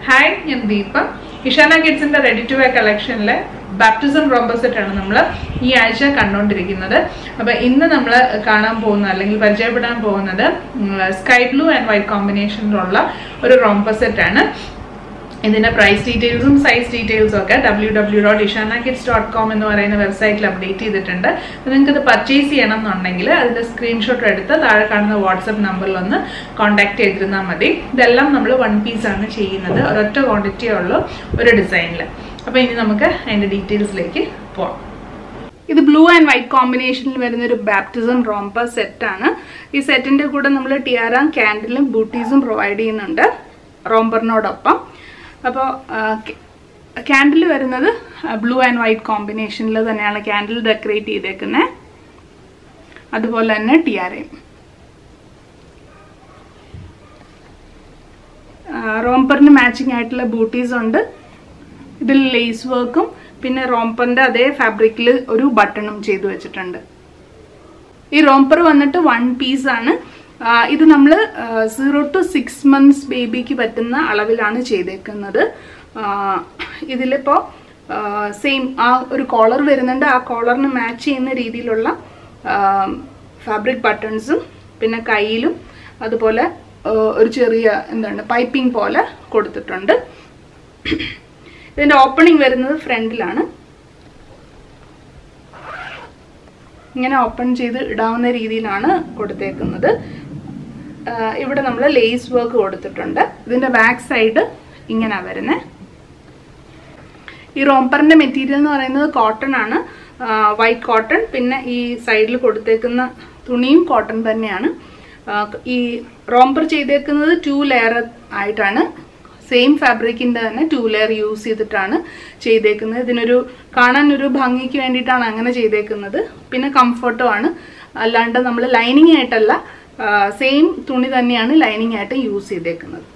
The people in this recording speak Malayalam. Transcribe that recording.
ഹായ്, ഞാൻ ദീപ. ഇഷാന കിഡ്സിന്റെ റെഡി ടു വെയർ കളക്ഷനിലെ ബാപ്റ്റിസം റോംബർ സെറ്റ് ആണ് നമ്മൾ ഈ ആഴ്ച കണ്ടുകൊണ്ടിരിക്കുന്നത്. അപ്പൊ ഇന്ന് നമ്മൾ കാണാൻ പോകുന്ന അല്ലെങ്കിൽ പരിചയപ്പെടാൻ പോകുന്നത് സ്കൈ ബ്ലൂ ആൻഡ് വൈറ്റ് കോമ്പിനേഷനിലുള്ള ഒരു റോംബർ സെറ്റ് ആണ്. ഇതിന്റെ പ്രൈസ് ഡീറ്റെയിൽസും സൈസ് ഡീറ്റെയിൽസും ഒക്കെ www.ishanakids.com എന്ന് പറയുന്ന വെബ്സൈറ്റിൽ അപ്ഡേറ്റ് ചെയ്തിട്ടുണ്ട്. അപ്പോൾ നിങ്ങൾക്ക് ഇത് പർച്ചേസ് ചെയ്യണം എന്നുണ്ടെങ്കിൽ അതിന്റെ സ്ക്രീൻഷോട്ട് എടുത്ത് താഴെ കാണുന്ന വാട്സപ്പ് നമ്പറിൽ ഒന്ന് കോൺടാക്ട് ചെയ്തിരുന്നാൽ മതി. ഇതെല്ലാം നമ്മൾ 1 പീസ് ആണ് ചെയ്യുന്നത്, ഒരൊറ്റ ക്വാണ്ടിറ്റിയേ ഉള്ളൂ ഒരു ഡിസൈനിൽ. അപ്പോൾ ഇനി നമുക്ക് അതിന്റെ ഡീറ്റെയിൽസിലേക്ക് പോവാം. ഇത് ബ്ലൂ ആൻഡ് വൈറ്റ് കോമ്പിനേഷനിൽ വരുന്ന ഒരു ബാപ്റ്റിസം റോംബർ സെറ്റ് ആണ്. ഈ സെറ്റിന്റെ കൂടെ നമ്മൾ ടിയാറ, കാൻഡിലും ബൂട്ടീസും പ്രൊവൈഡ് ചെയ്യുന്നുണ്ട് റോംബറിനോടൊപ്പം. അപ്പോൾ ക്യാൻഡിൽ വരുന്നത് ബ്ലൂ ആൻഡ് വൈറ്റ് കോമ്പിനേഷനിൽ തന്നെയാണ് ക്യാൻഡിൽ ഡെക്കറേറ്റ് ചെയ്തേക്കുന്നത്. അതുപോലെ തന്നെ ടിയാരയും. റോംബറിന് മാച്ചിങ് ആയിട്ടുള്ള ബൂട്ടീസ് ഉണ്ട്. ഇതിൽ ലേസ് വർക്കും പിന്നെ റോംബറിന്റെ അതേ ഫാബ്രിക്കിൽ ഒരു ബട്ടണും ചെയ്തു വെച്ചിട്ടുണ്ട്. ഈ റോംബർ വന്നിട്ട് 1 പീസ് ആണ്. ഇത് നമ്മൾ 0 to 6 months ബേബിക്ക് പറ്റുന്ന അളവിലാണ് ചെയ്തേക്കുന്നത്. ഇതിലിപ്പോൾ സെയിം ആ ഒരു കോളർ വരുന്നുണ്ട്. ആ കോളറിന് മാച്ച് ചെയ്യുന്ന രീതിയിലുള്ള ഫാബ്രിക് ബട്ടൺസും പിന്നെ കയ്യിലും അതുപോലെ ഒരു ചെറിയ പൈപ്പിംഗ് പോലെ കൊടുത്തിട്ടുണ്ട്. ഇതിന്റെ ഓപ്പണിംഗ് വരുന്നത് ഫ്രണ്ടിലാണ്. ഇങ്ങനെ ഓപ്പൺ ചെയ്ത് ഇടാവുന്ന രീതിയിലാണ് കൊടുത്തേക്കുന്നത്. ഇവിടെ നമ്മൾ ലേസ് വർക്ക് കൊടുത്തിട്ടുണ്ട്. ഇതിന്റെ ബാക്ക് സൈഡ് ഇങ്ങനെ വരുന്നത്. ഈ റോംബറിന്റെ മെറ്റീരിയൽ എന്ന് പറയുന്നത് കോട്ടൺ ആണ്, വൈറ്റ് കോട്ടൺ. പിന്നെ ഈ സൈഡിൽ കൊടുത്തേക്കുന്ന തുണിയും കോട്ടൺ തന്നെയാണ്. ഈ റോംബർ ചെയ്തേക്കുന്നത് 2 ലെയർ ആയിട്ടാണ്. സെയിം ഫാബ്രിക്കിന്റെ തന്നെ 2 ലെയർ യൂസ് ചെയ്തിട്ടാണ് ചെയ്തേക്കുന്നത്. ഇതിനൊരു കാണാൻ ഒരു ഭംഗിക്ക് വേണ്ടിയിട്ടാണ് അങ്ങനെ ചെയ്തേക്കുന്നത്. പിന്നെ കംഫർട്ടും ആണ്, അല്ലാണ്ട് നമ്മൾ ലൈനിങ് ആയിട്ടല്ല, സെയിം തുണി തന്നെയാണ് ലൈനിങ് ആയിട്ട് യൂസ് ചെയ്തേക്കുന്നത്.